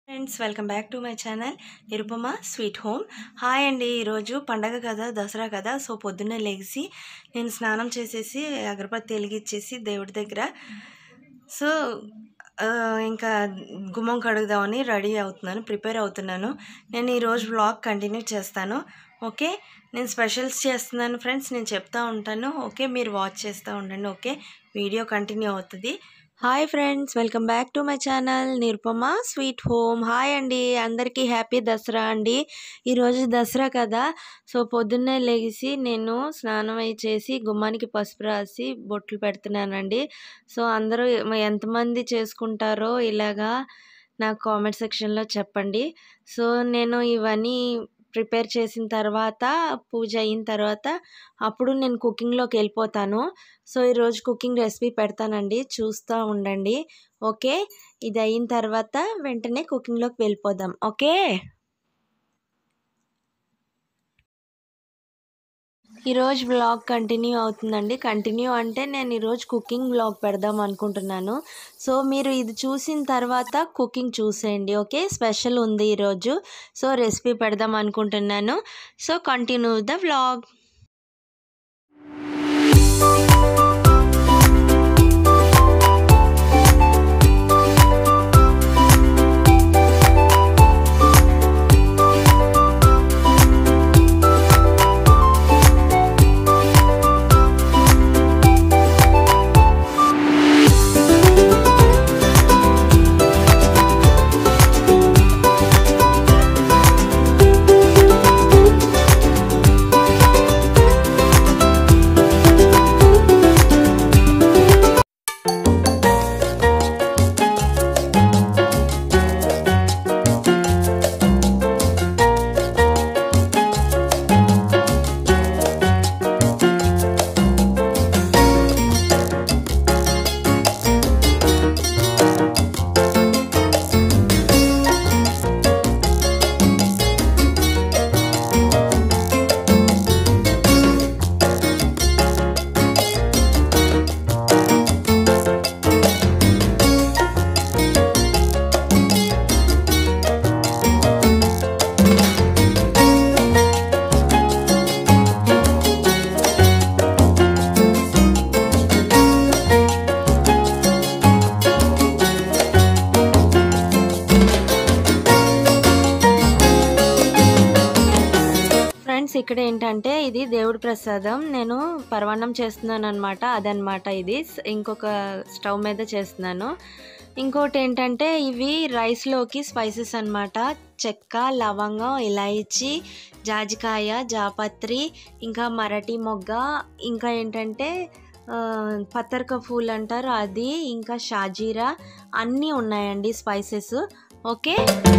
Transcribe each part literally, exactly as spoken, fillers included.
Friends welcome back to my channel Nirupama sweet home. Hi అండి. ఈరోజు పండగ కదా, దసరా కదా. సో పొద్దున్నే లేచి నేను స్నానం చేసేసి అగరబత్తి వెలిగించేసి దేవుడి దగ్గర సో ఇంకా గుమ్మం కడుగుదామని రెడీ అవుతున్నాను, ప్రిపేర్ అవుతున్నాను. నేను ఈరోజు వ్లాగ్ కంటిన్యూ చేస్తాను. ఓకే, నేను స్పెషల్స్ చేస్తున్నాను ఫ్రెండ్స్, నేను చెప్తా ఉంటాను. ఓకే, మీరు వాచ్ చేస్తూ ఉండండి. ఓకే, వీడియో కంటిన్యూ అవుతుంది. Hi friends, welcome back to my channel Nirupama sweet home. Hi అండి, అందరికీ హ్యాపీ దసరా అండి. ఈరోజు దసరా కదా, సో పొద్దున్నే లేచి నేను స్నానం అయి చేసి గుమ్మానికి పసుపు రాసి బొట్లు పెడుతున్నానండి. సో అందరూ ఎంతమంది చేసుకుంటారో ఇలాగా నాకు కామెంట్ సెక్షన్లో చెప్పండి. సో నేను ఇవన్నీ ప్రిపేర్ చేసిన తర్వాత, పూజ అయిన తర్వాత అప్పుడు నేను కుకింగ్లోకి వెళ్ళిపోతాను. సో ఈరోజు కుకింగ్ రెసిపీ పెడతానండి, చూస్తూ ఉండండి. ఓకే, ఇది అయిన తర్వాత వెంటనే కుకింగ్లోకి వెళ్ళిపోదాం. ఓకే, ఈరోజు వ్లాగ్ కంటిన్యూ అవుతుందండి. కంటిన్యూ అంటే నేను ఈరోజు కుకింగ్ వ్లాగ్ పెడదాం అనుకుంటున్నాను. సో మీరు ఇది చూసిన తర్వాత కుకింగ్ చూసేయండి. ఓకే, స్పెషల్ ఉంది ఈరోజు, సో రెసిపీ పెడదాం అనుకుంటున్నాను. So continue the vlog. ఇక్కడ ఏంటంటే ఇది దేవుడి ప్రసాదం, నేను పరమాన్నం చేస్తున్నాను అనమాట. అదనమాట ఇది ఇంకొక స్టవ్ మీద చేస్తున్నాను. ఇంకోటి ఏంటంటే ఇవి రైస్లోకి స్పైసెస్ అనమాట. చెక్క, లవంగం, ఇలాయచి, జాజికాయ, జాపత్రి, ఇంకా మరాఠీ మొగ్గ, ఇంకా ఏంటంటే పత్తర్క ఫూల్ అంటారు అది, ఇంకా షాజీరా, అన్నీ ఉన్నాయండి స్పైసెస్. ఓకే,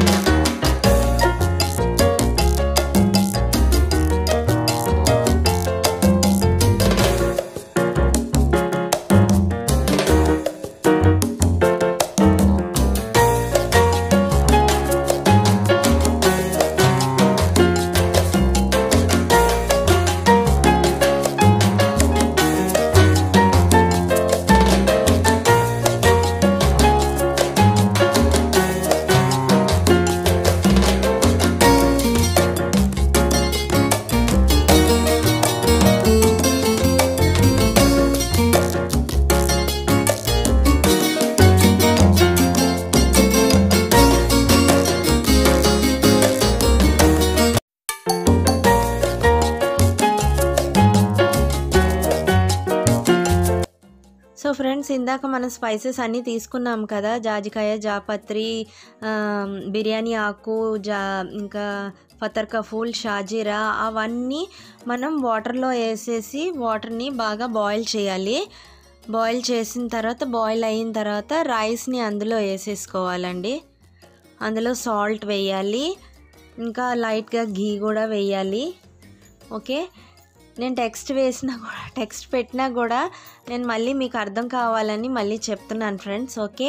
సో ఫ్రెండ్స్ ఇందాక మనం స్పైసెస్ అన్నీ తీసుకున్నాం కదా, జాజికాయ, జాపత్రి, బిర్యానీ ఆకు, జా ఇంకా పతర్కా ఫూల్, షాజీరా, అవన్నీ మనం వాటర్లో వేసేసి వాటర్ని బాగా బాయిల్ చేయాలి. బాయిల్ చేసిన తర్వాత, బాయిల్ అయిన తర్వాత రైస్ని అందులో వేసేసుకోవాలండి. అందులో సాల్ట్ వేయాలి, ఇంకా లైట్గా ఘీ కూడా వేయాలి. ఓకే, నేను టెక్స్ట్ వేసినా కూడా టెక్స్ట్ పెట్టినా కూడా నేను మళ్ళీ మీకు అర్థం కావాలని మళ్ళీ చెప్తున్నాను ఫ్రెండ్స్. ఓకే,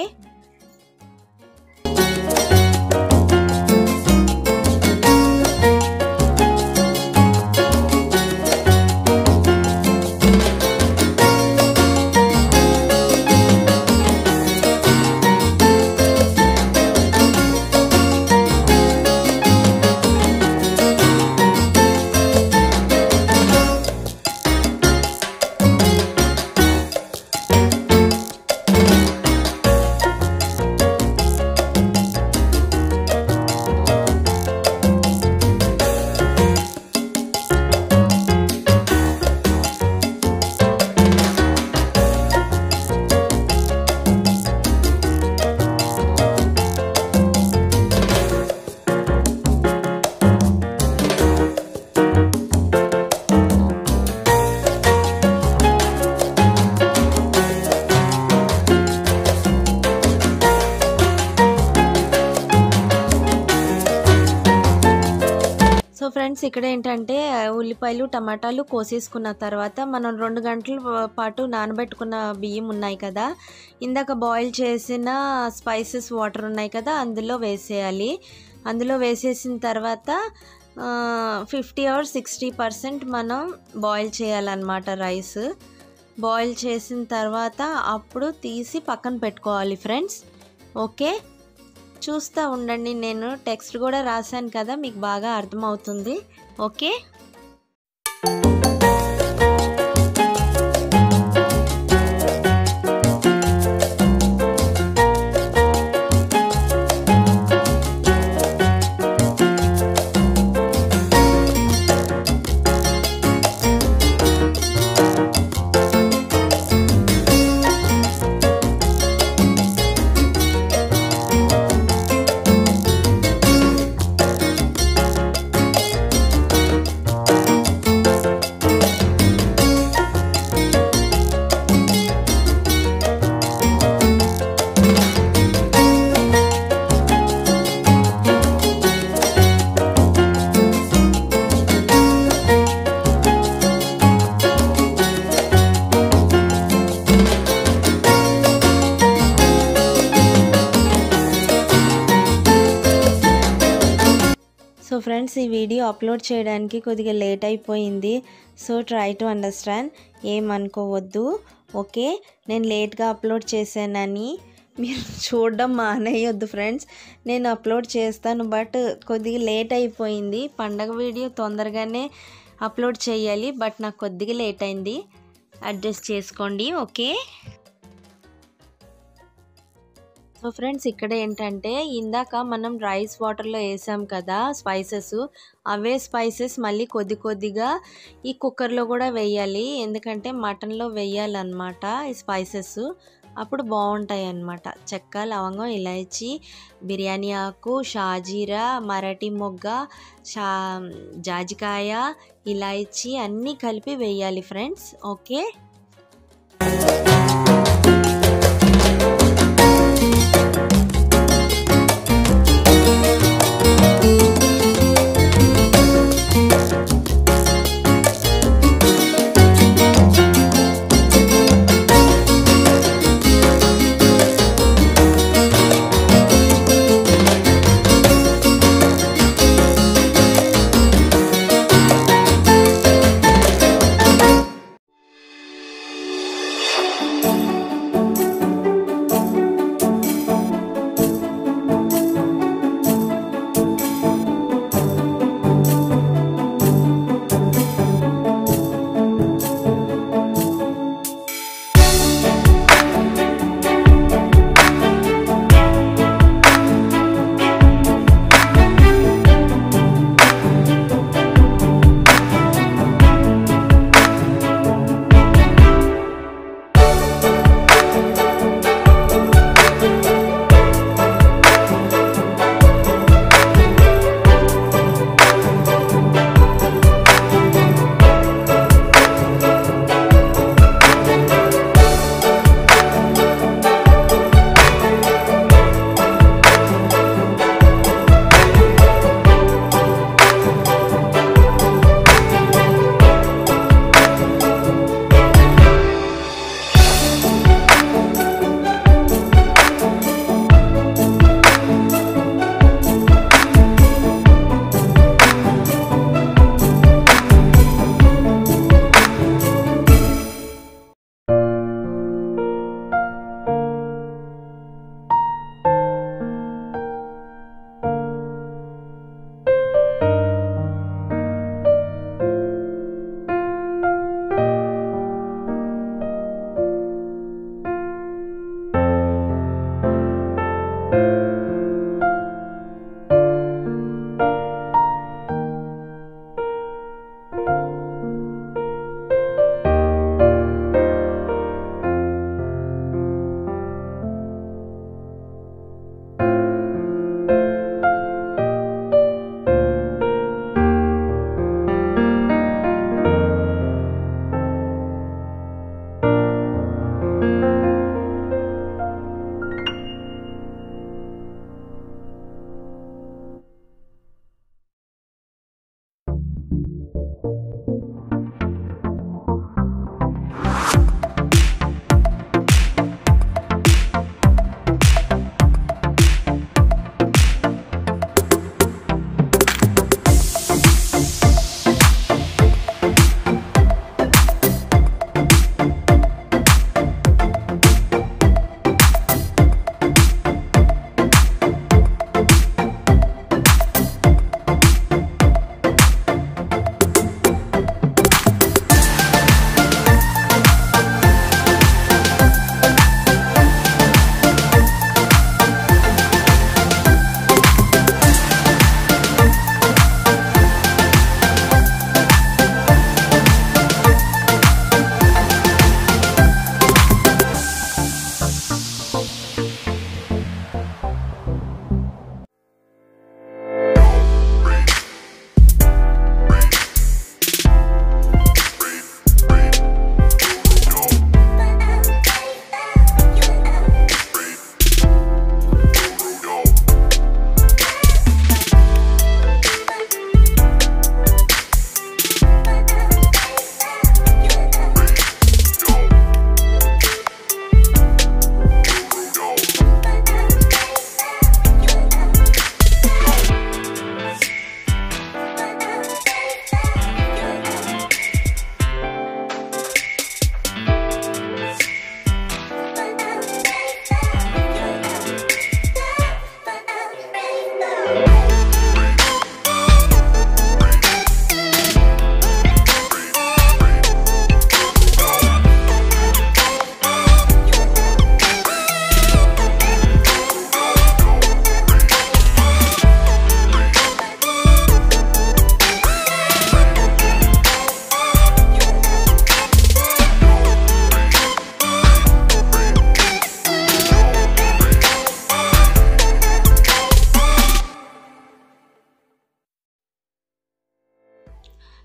ఫ్రెండ్స్ ఇక్కడ ఏంటంటే ఉల్లిపాయలు టమాటాలు కోసేసుకున్న తర్వాత మనం రెండు గంటల పాటు నానబెట్టుకున్న బియ్యం ఉన్నాయి కదా, ఇందాక బాయిల్ చేసిన స్పైసెస్ వాటర్ ఉన్నాయి కదా, అందులో వేసేయాలి. అందులో వేసేసిన తర్వాత ఫిఫ్టీ ఆర్ సిక్స్టీ పర్సెంట్ మనం బాయిల్ చేయాలన్నమాట రైస్. బాయిల్ చేసిన తర్వాత అప్పుడు తీసి పక్కన పెట్టుకోవాలి ఫ్రెండ్స్. ఓకే, చూస్తూ ఉండండి. నేను టెక్స్ట్ కూడా రాశాను కదా, మీకు బాగా అర్థమవుతుంది. ఓకే, సో ఫ్రెండ్స్ ఈ వీడియో అప్లోడ్ చేయడానికి కొద్దిగా లేట్ అయిపోయింది. సో ట్రై టు అండర్స్టాండ్, ఏమనుకోవద్దు. ఓకే, నేను లేట్గా అప్లోడ్ చేశానని మీరు చూడడం మానేయొద్దు ఫ్రెండ్స్. నేను అప్లోడ్ చేస్తాను, బట్ కొద్దిగా లేట్ అయిపోయింది. పండగ వీడియో తొందరగానే అప్లోడ్ చేయాలి, బట్ నాకు కొద్దిగా లేట్ అయింది, అడ్జస్ట్ చేసుకోండి. ఓకే, సో ఫ్రెండ్స్ ఇక్కడ ఏంటంటే ఇందాక మనం రైస్ వాటర్లో వేసాం కదా స్పైసెస్, అవే స్పైసెస్ మళ్ళీ కొద్ది కొద్దిగా ఈ కుక్కర్లో కూడా వేయాలి. ఎందుకంటే మటన్లో వేయాలన్నమాట ఈ స్పైసెస్, అప్పుడు బాగుంటాయి అన్నమాట. చెక్క, లవంగం, ఇలాచీ, బిర్యానీ ఆకు, షాజీరా, మరాఠీ మొగ్గ, షా జాజికాయ, ఇలాచీ అన్నీ కలిపి వేయాలి ఫ్రెండ్స్. ఓకే,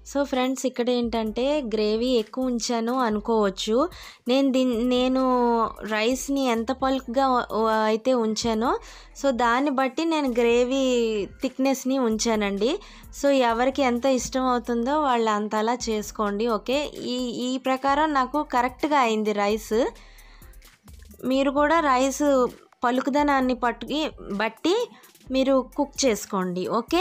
సో ఫ్రెండ్స్ ఇక్కడ ఏంటంటే గ్రేవీ ఎక్కువ ఉంచాను అనుకోవచ్చు. నేను దీని నేను రైస్ని ఎంత పల్క్గా అయితే ఉంచానో సో దాన్ని బట్టి నేను గ్రేవీ థిక్నెస్ని ఉంచానండి. సో ఎవరికి ఎంత ఇష్టం అవుతుందో వాళ్ళు అంతలా చేసుకోండి. ఓకే, ఈ ఈ ప్రకారం నాకు కరెక్ట్గా అయింది రైస్. మీరు కూడా రైస్ పలుకుదనాన్ని పట్టుకి బట్టి మీరు కుక్ చేసుకోండి. ఓకే,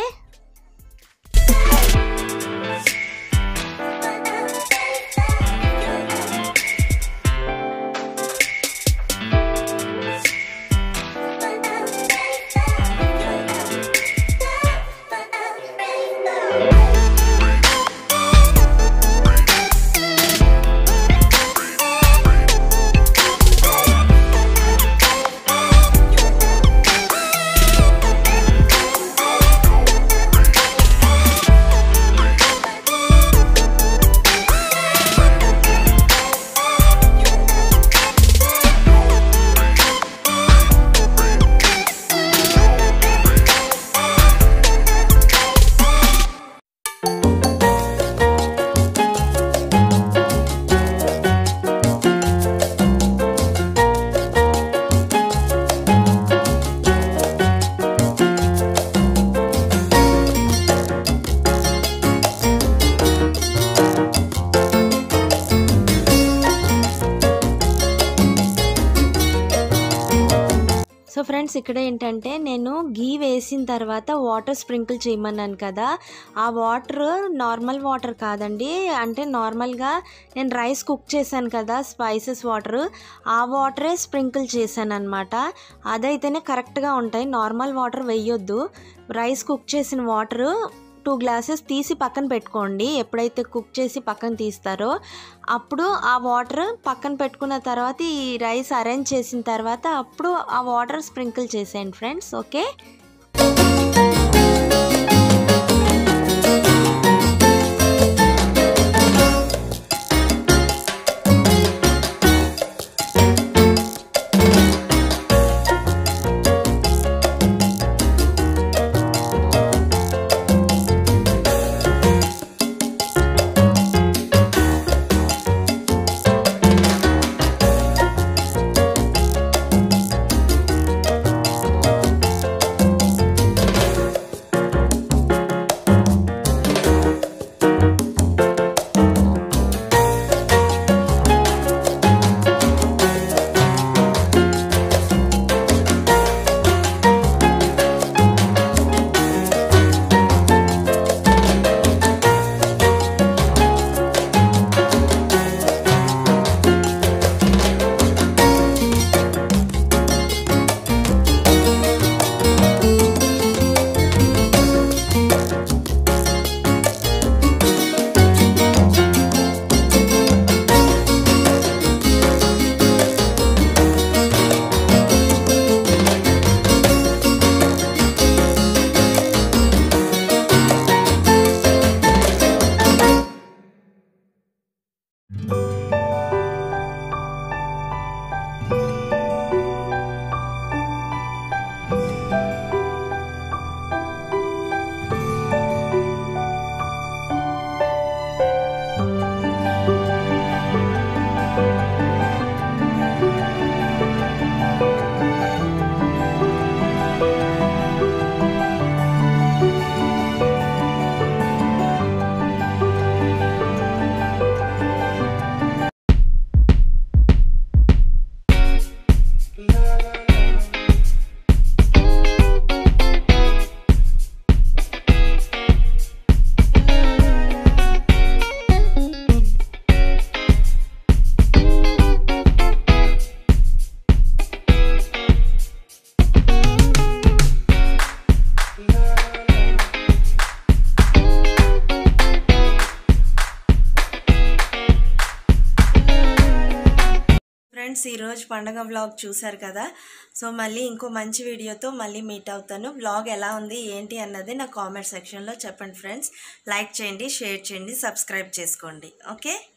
సో ఫ్రెండ్స్ ఇక్కడ ఏంటంటే నేను గీ వేసిన తర్వాత వాటర్ స్ప్రింకిల్ చేయమన్నాను కదా, ఆ వాటర్ నార్మల్ వాటర్ కాదండి. అంటే నార్మల్గా నేను రైస్ కుక్ చేశాను కదా స్పైసెస్ వాటర్, ఆ వాటరే స్ప్రింకిల్ చేశాను అనమాట. అదైతేనే కరెక్ట్గా ఉంటాయి. నార్మల్ వాటర్ వేయొద్దు. రైస్ కుక్ చేసిన వాటర్ టూ గ్లాసెస్ తీసి పక్కన పెట్టుకోండి. ఎప్పుడైతే కుక్ చేసి పక్కన తీస్తారో అప్పుడు ఆ వాటర్ పక్కన పెట్టుకున్న తర్వాత ఈ రైస్ అరేంజ్ చేసిన తర్వాత అప్పుడు ఆ వాటర్ స్ప్రింకిల్ చేసేయండి ఫ్రెండ్స్. ఓకే, ఫ్రెండ్స్ ఈరోజు పండగ వ్లాగ్ చూశారు కదా. సో మళ్ళీ ఇంకో మంచి వీడియోతో మళ్ళీ మీట్ అవుతాను. వ్లాగ్ ఎలా ఉంది ఏంటి అన్నది నా కామెంట్ సెక్షన్లో చెప్పండి ఫ్రెండ్స్. లైక్ చేయండి, షేర్ చేయండి, సబ్స్క్రైబ్ చేసుకోండి. ఓకే.